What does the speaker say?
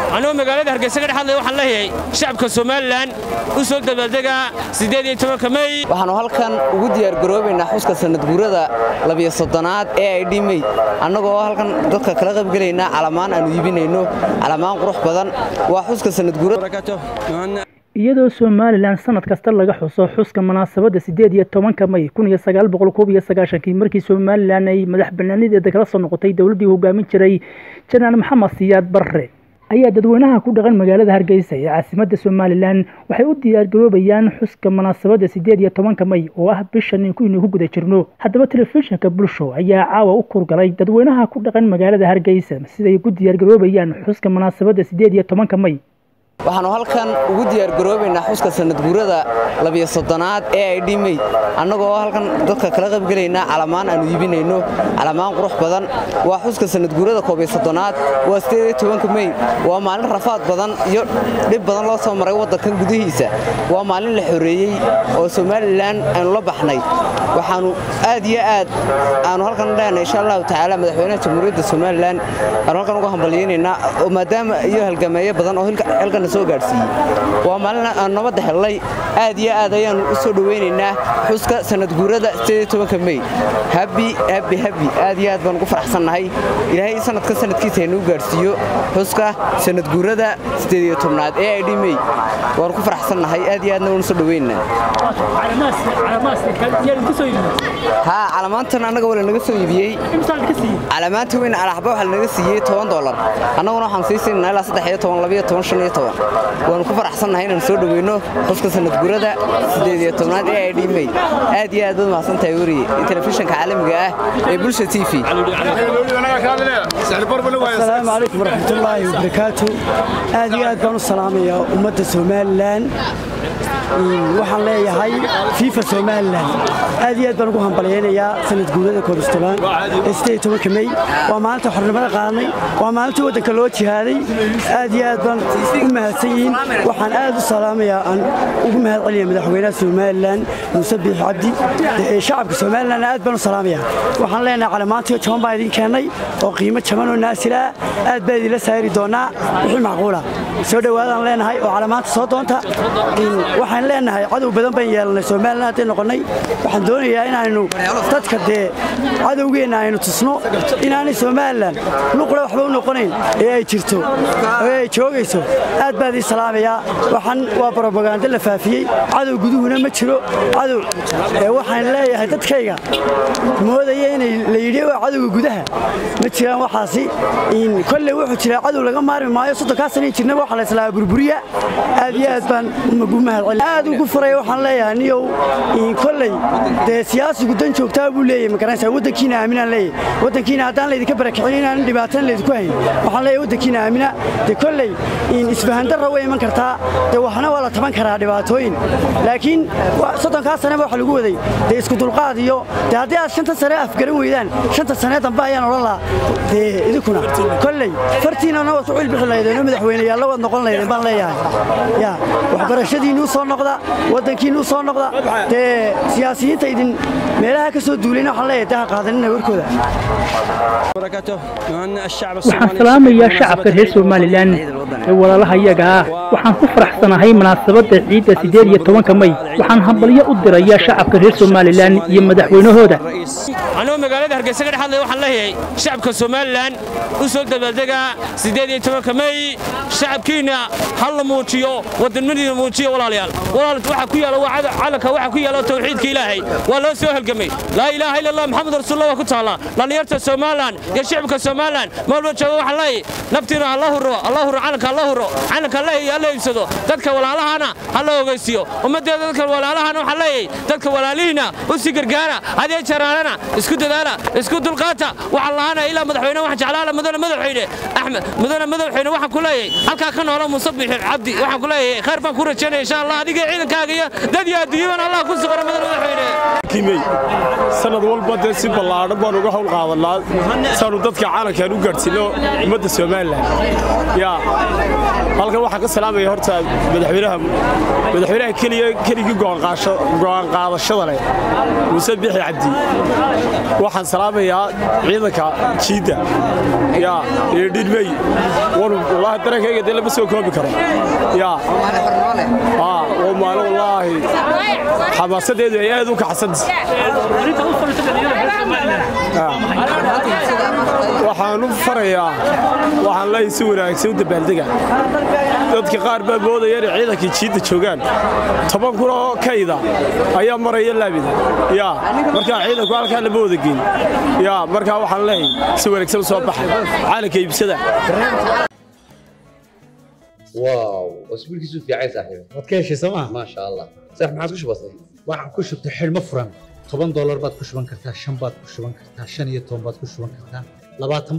أنا مقالة هرجسة كده حظي وحنا هي شعب كسومالان وصل دبلدقة سيدي تمام كمي waxaanu halkan ugu diyaar garoobaynaa xuska sanad guurada 12-aad ee ay dhimay annagoo halkan dadka kala qayb galayna calamaan aanu iibinayno calamaan qurux badan waa xuska sanad guurada iyadoo Soomaaliland sanad kasta laga xuso xuska munaasabada 18 May 1991 markii Soomaaliland ay madax bannaanideeda kala soo noqotay dawladii hogaamin jiray Janaan Maxamed Siyaad Barre ayaa dadweynaha ku dhaqan magaalada Hargeysa ee caasimadda Soomaaliland waxay u diyaar garoobayaan xuska munaasabada 18 May oo ah bishan in ku guda jirno haddaba telefishinka bulsho ayaa caawa u kurgalay dadweynaha ku dhaqan magaalada Hargeysa siday u diyaar garoobayaan xuska munaasabada 18 May waxaanu halkan ugu diyaar garoobaynaa xuska sanad guurada 12-aad ee ay dhimay annagoo halkan dadka kala qayb galayna calamaan aanu iibinayno calamaan qurux badan waa xuska sanad guurada 12-aad waa 18 May waa maalin rafaad badan iyo dib badan loo soo maray wadankan gudihiisa waa maalin la xoreeyay oo Soomaaliland aan la baxnay waxaanu aad iyo aad aanu halkan leenahay insha Allah taala madaxweynaha jamhuuriyadda Soomaaliland aan halkan uga hambalyeynaa oo maadaama iyo halgameeyo badan oo halkan soo gaarsiiyay waa maalin aan nabad helay aad iyo aad ayaan u soo dhaweynaynaa xuska sanad guurada 18 May happy aad iyo aad baan ugu faraxsanahay ilaahay sanadka sanadkiisa inuu gaarsiiyo xuska sanad guurada 18aad ee ay dhimay waan ku faraxsanahay aad iyo aadna u soo dhaweynaa calamaantan anaga wala naga soo iibiyay calamaanta weyn alaxba waxa naga siiyay $10 annaguna waxaan siisanaa ilaa 13 12 waan ku faraxsanahay inaan soo dhaweyno xuska sanad guurada 18aad ee ay dhimay aad iyo aad u mahadsantahay wariye telefishinka caalamiga ah ee Bulsho TV السلام عليكم ورحمة الله وبركاته هذه أدنى السلامية أمة Soomaaliland waxaan leeyahay FIFA Soomaaliland aad iyo aad baan ugu hambalyeeynaa sanad guurada Koobistaan ee 18 May waa maalinta xornimada qaadanay waa maalinta wadanka loo jihaaday aad iyo aad baan u mahadsanyihiin waxaan aad u salaamayaa aan ugu mahadcelinayaa madaxweynaha Soomaaliland Muuse Biixi Cabdi ee shacabka Soomaaliland aad baan u salaamayaa waxaan leenahay calamaantii jaban baa idin keenay oo qiimo jaban oo naasila aad baa idin la saari doonaa wixii macquul ah soo dhawaadaan leenahay oo calamaanta soo doonta waxaan leenahay cadow badan baan yeelanay Soomaaliland hadii noqonay waxaan doonayaa inaanu dadka cadowgeena aynu tusno inaanay Soomaaliland luqada waxba u noqonayn ee ay jirto ee ay joogayso aad baa idin salaamayaa waxaan waa propaganda la faafiyay cadow guduhuna ma jiro cadow waxaan leeyahay dadkayga moodaya inay la yidhi waa cadowga gudaha ma jiraan waxaasi in kulli wuxuu jira cadow laga maarmi maayo 30 sano jirna waxa la islaa burburiya aad iyo aad baan ugu mahadcelinayaa aad ugu furay waxaan leeyahay niyow in kulli siyaasigu dan joogtaa buu leeyahay magaraysa wadankiina aaminaan leeyahay wadankiina hadaan la idinka barakicin inaan dhibaataan la idinku hayn waxaan leeyahay wadankiina aamina kulli in isfahan darro way iman kartaa waxna waa la taban karaa dhibaatooyin laakiin 30 sano waxa lagu waday isku dulqaad iyo hadii aad 5 sano afgaran weydaan 5 sano dambe ayaan oran lahaa idinkuna kulli fartiina nabad u cilbi xillayeen madaxweynayaal wad noqon lahayd baan leeyahay ya waxbarashadiinu soo noqda wadankiinu soo noqda siyaasiyiinta idin meelaha ka soo duulayna waxa leeyahay qaadanina warkooda waxaan salaamayaa shacabka reer Soomaaliland ee walaalaha iyaga ah waxaan ku faraxsanahay munaasabada ciidda 18 May waxaan hambalyo u dirayaa shacabka reer Soomaaliland iyo madaxweynahooda أنا مقالة هرجسة كده حظي وحنا هي شعب كسومالان وصل دبلدقة 18 May شعب كينا حل موتيو ودن مني موتيو ولا ليال ولا واحد كيا لو علك واحد كيا لو توحيد كإلهي ولا سوى الجميع لا إله إلا الله محمد رسول الله وكتالا لا نيرت سومالان يا شعب كسومالان ما بنشوف وحنا نبتنا الله الرو عنك الله يلا يسدو تذك ولا الله أنا الله يجسيو ومد تذك ولا الله أنا وحنا تذك ولا لينا وسكر جانا هذا شرارنا اسكت هذا اسكت القاطع والله أنا إلى مدحوينا واحد على مدحوينا أحمد مدحوينا واحد كله هلك كان ولا مصبح عبدي واحد كله خير فكورة شنو إن شاء الله هذيك عيد كاجية دنيا ديوان الله كل صغر مدحوينا كيمي سنة والبعد سيب الله ربنا وجهه القاضي الله صاروا ضدك عالك يا روجرت سلو مدة سومالان يا halkan waxaan ka salaamaya horta madaxweynaha keligii go'aan qaadashada leh Muuse Bixi Cabdi waxaan salaamayaa ciidanka jiida ya dhidmay wallahi dareenkayga dee lama soo koobi karo ya oo maalo wallahi xamaasadeedu ay aad u kacsantahay waxaan u farayaa waxaan leeyahay si wanaagsan u dabaaldega dadka qaar baa moodaya in ciidanka jiida joogaan 10 kun oo kayda ayaa maraya laabida ya marka ciidanku halka la boodagin ya marka waxaan leeyahay si wanaagsan soo baxay caalamka iibsada واو اسبوعك يسوي في عايز صاحبي wadkeeshi Soomaa ما شاء الله صح ما عاد كش بسيط waxaan ku shubtay xilmo furan $10 baad ku shuban kartaa 5 baad ku shuban kartaa 15 baad ku shuban kartaa 20